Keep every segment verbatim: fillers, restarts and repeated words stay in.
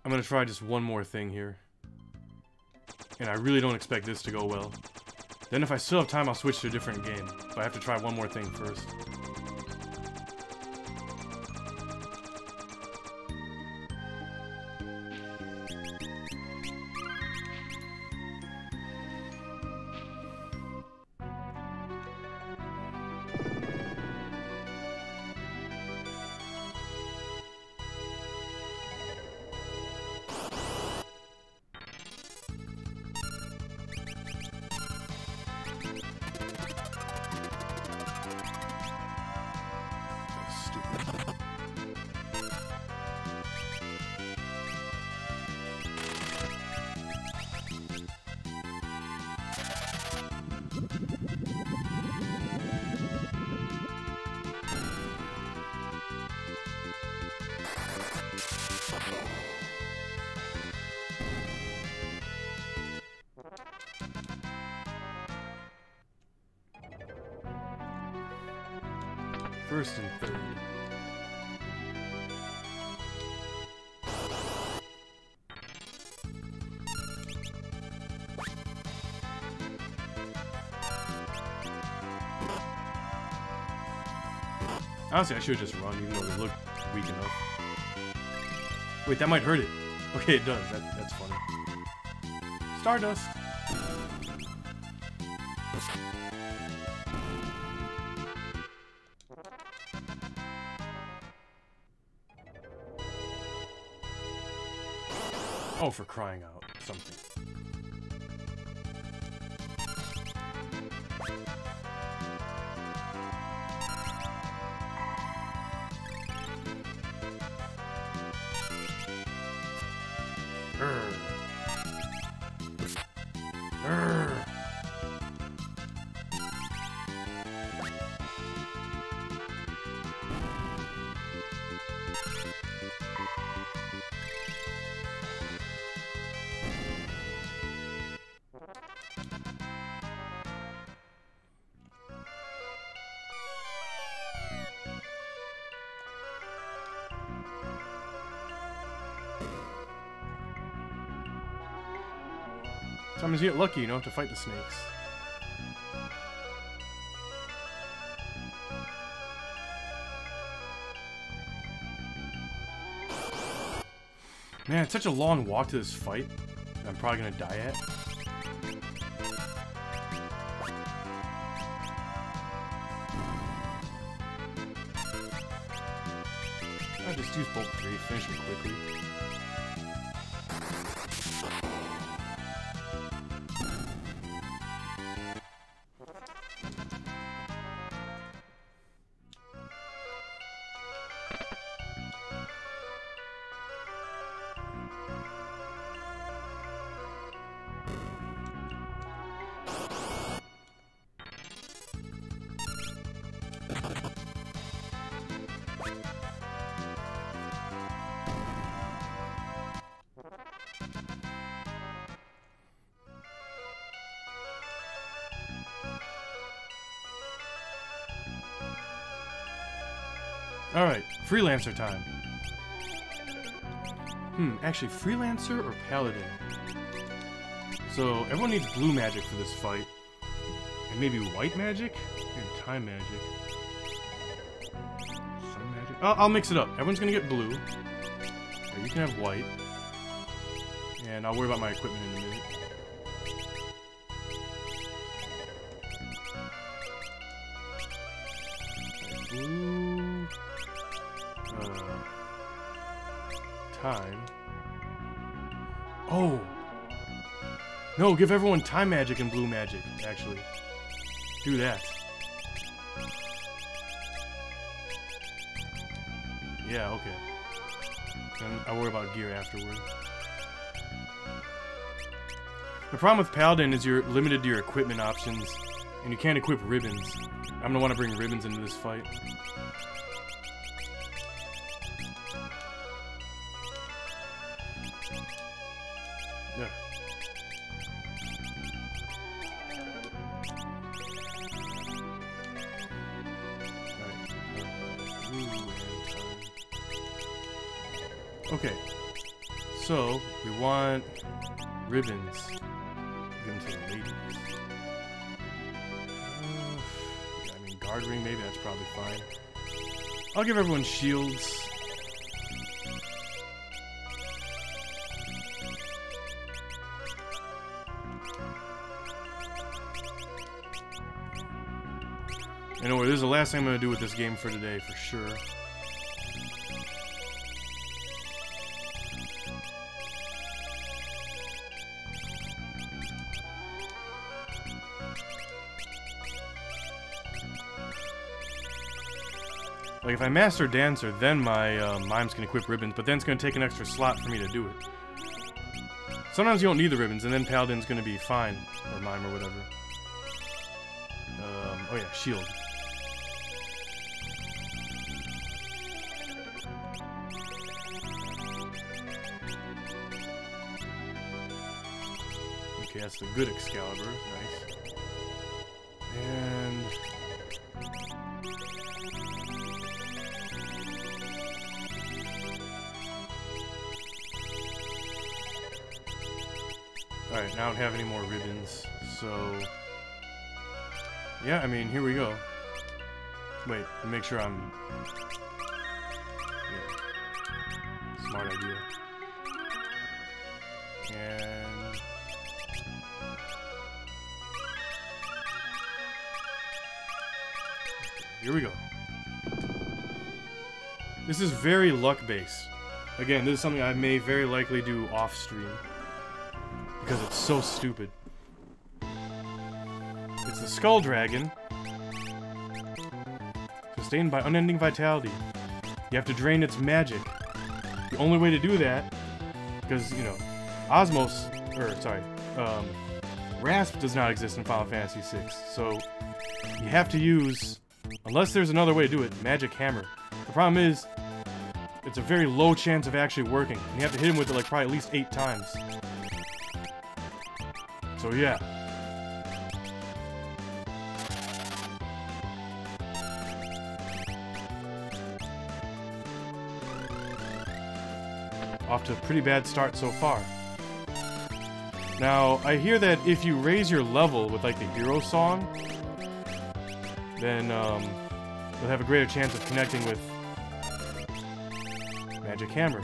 I'm gonna try just one more thing here. And I really don't expect this to go well. Then if I still have time, I'll switch to a different game. But I have to try one more thing first. First and third. Honestly, I should have just run, even though they look weak enough. Wait, that might hurt it. Okay, it does. That, that's funny. Stardust. Oh, for crying out. Something. Urgh. Urgh. Sometimes you get lucky, you don't have to fight the snakes. Man, it's such a long walk to this fight that I'm probably gonna die at. I'll just use bolt three, finish him quickly. Alright, Freelancer time. Hmm, actually, Freelancer or Paladin? So, everyone needs blue magic for this fight. And maybe white magic? Maybe time magic. Some magic? I'll, I'll mix it up. Everyone's gonna get blue. Or you can have white. And I'll worry about my equipment in a minute. Blue... Uh, time. Oh! No, give everyone time magic and blue magic, actually. Do that. Yeah, okay. Then I'll worry about gear afterward. The problem with Paladin is you're limited to your equipment options, and you can't equip ribbons. I'm gonna want to bring ribbons into this fight. Yeah. Okay. So, we want ribbons. Give them to the ladies. Uh, yeah, I mean, guard ring, maybe that's probably fine. I'll give everyone shields. Anyway, this is the last thing I'm going to do with this game for today, for sure. Like, if I master Dancer, then my uh, Mimes can equip ribbons, but then it's going to take an extra slot for me to do it. Sometimes you don't need the ribbons, and then Paladin's going to be fine, or Mime, or whatever. Um, oh yeah, shield. Okay, that's the good Excalibur. Nice. And... Alright, now I don't have any more ribbons, so... Yeah, I mean, here we go. Wait, make sure I'm... Yeah. Smart idea. And... Here we go. This is very luck-based. Again, this is something I may very likely do off-stream. Because it's so stupid. It's the Skull Dragon. Sustained by unending vitality. You have to drain its magic. The only way to do that, because, you know, Osmos, or, sorry, um, Rasp does not exist in Final Fantasy six, so you have to use, unless there's another way to do it, Magic Hammer. The problem is, it's a very low chance of actually working, and you have to hit him with it like probably at least eight times. So yeah. Off to a pretty bad start so far. Now, I hear that if you raise your level with like the hero song, then um, you'll have a greater chance of connecting with Magic Hammer.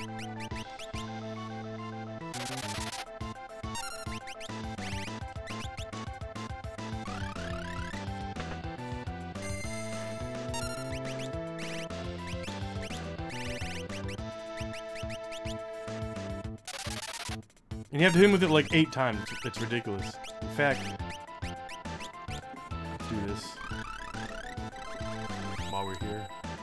And you have to hit him with it like eight times. It's ridiculous. In fact, let's do this while we're here.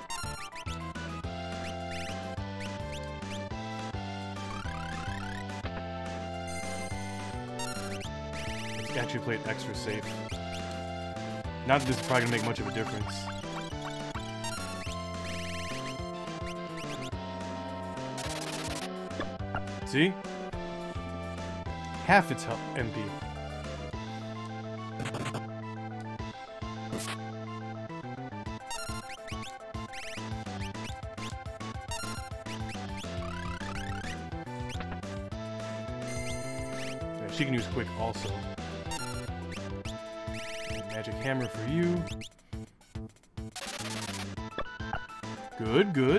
Let's actually play it extra safe. Not that this is probably gonna make much of a difference. See? Half its health M P. Yeah, she can use quick also. Magic Hammer for you. Good, good.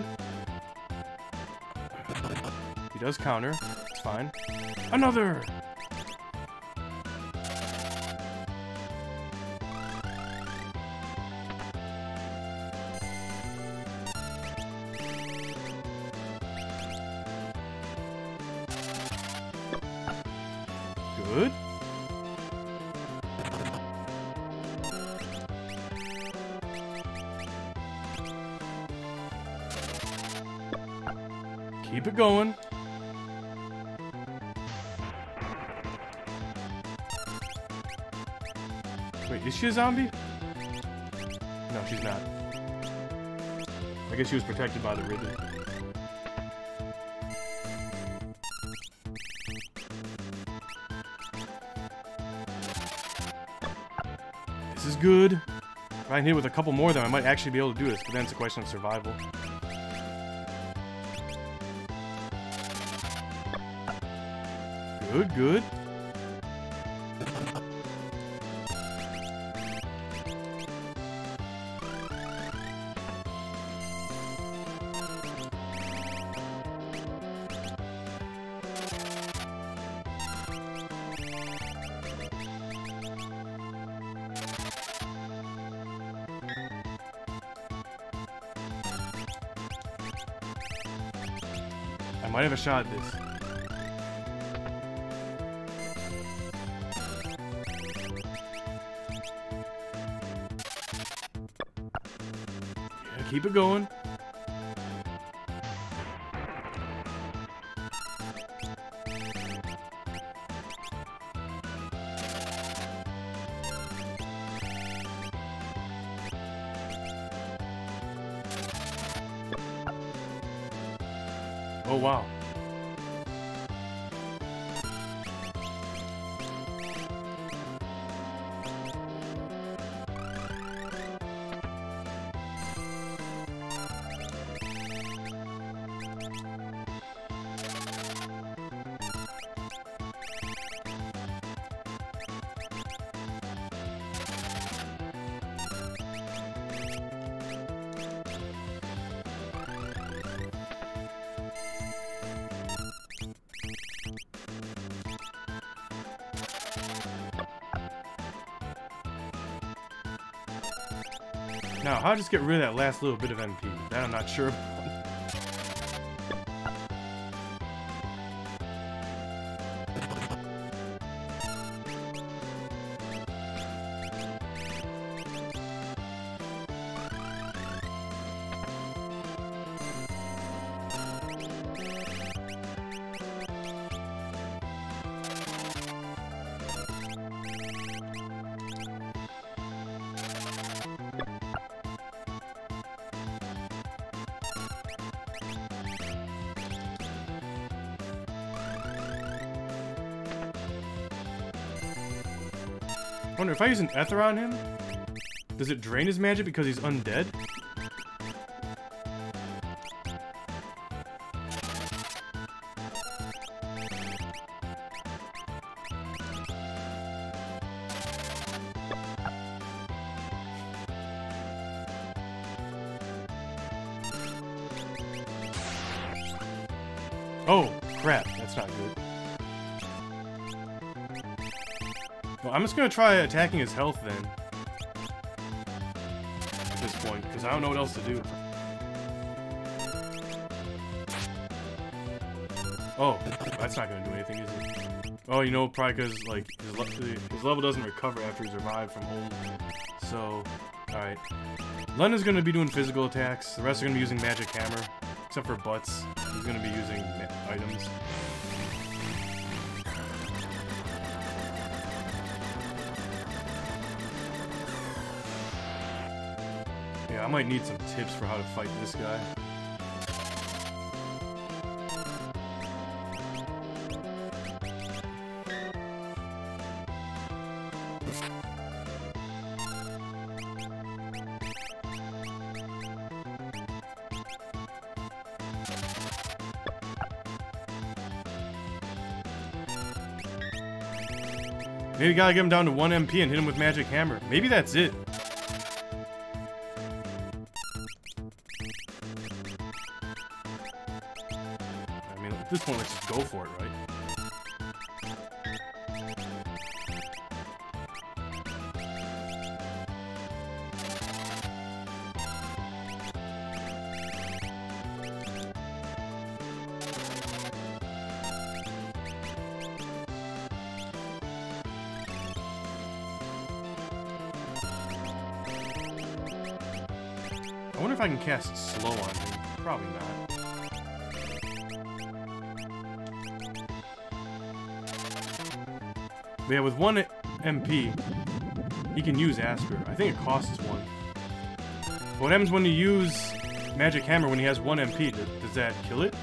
He does counter. It's fine. Another! Good. Keep it going. Wait, is she a zombie? No, she's not. I guess she was protected by the ribbon. This is good. If I can hit with a couple more, then I might actually be able to do this, but then it's a question of survival. Good, good. I might have a shot at this. Yeah, keep it going. Oh, wow. Now, how to just get rid of that last little bit of M P? That I'm not sure about. I wonder if I use an ether on him, does it drain his magic because he's undead? Oh, crap, that's not good. Well, I'm just gonna try attacking his health then. At this point, because I don't know what else to do. Oh, that's not gonna do anything, is it? Oh, you know, probably because, like, his, le his level doesn't recover after he's revived from home. So, alright. Lenna's gonna be doing physical attacks. The rest are gonna be using Magic Hammer. Except for Butts. He's gonna be using items. Yeah, I might need some tips for how to fight this guy. Maybe gotta get him down to one M P and hit him with Magic Hammer. Maybe that's it. I mean, at this point, let's just go for it, right? I wonder if I can cast slow on him. Probably not. But yeah, with one M P, he can use Asper. I think it costs one. But what happens when you use Magic Hammer when he has one M P? Does, does that kill it?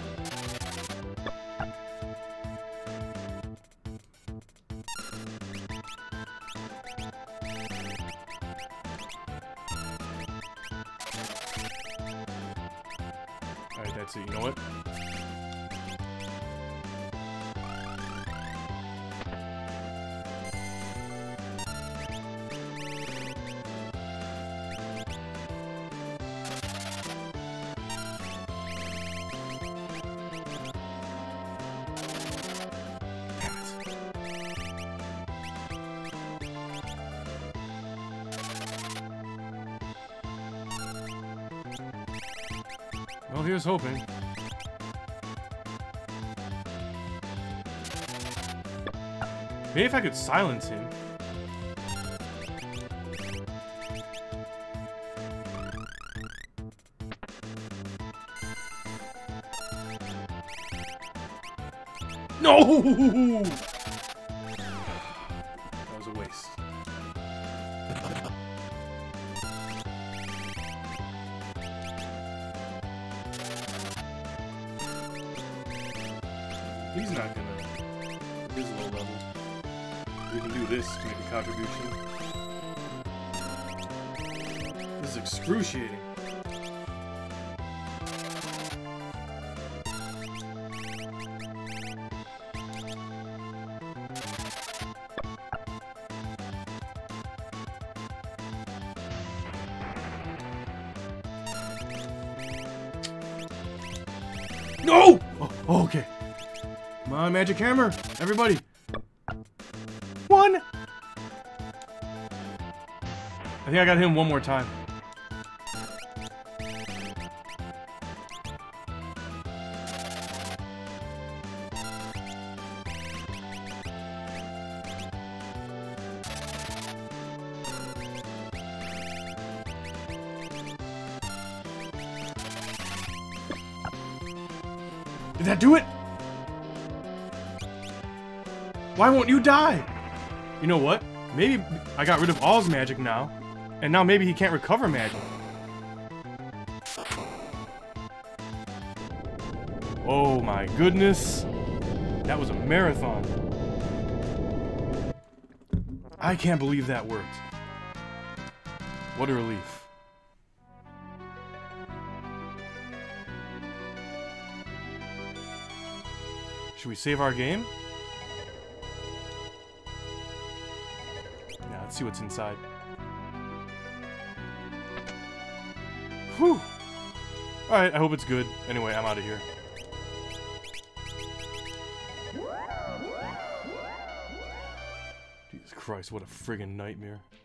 Alright, that's it. You know what? Well, here's hoping. Maybe if I could silence him. No! That was a waste. He's not gonna. He's low level. We can do this to make a contribution. This is excruciating. No! Oh, oh, okay. Come on, magic hammer, everybody. One. I think I got him one more time. Did that do it? Why won't you die? You know what? Maybe I got rid of All's magic now, and now maybe he can't recover magic. Oh my goodness. That was a marathon. I can't believe that worked. What a relief. Should we save our game? Yeah, let's see what's inside. Whew. Alright, I hope it's good. Anyway, I'm out of here. Jesus Christ, what a friggin' nightmare.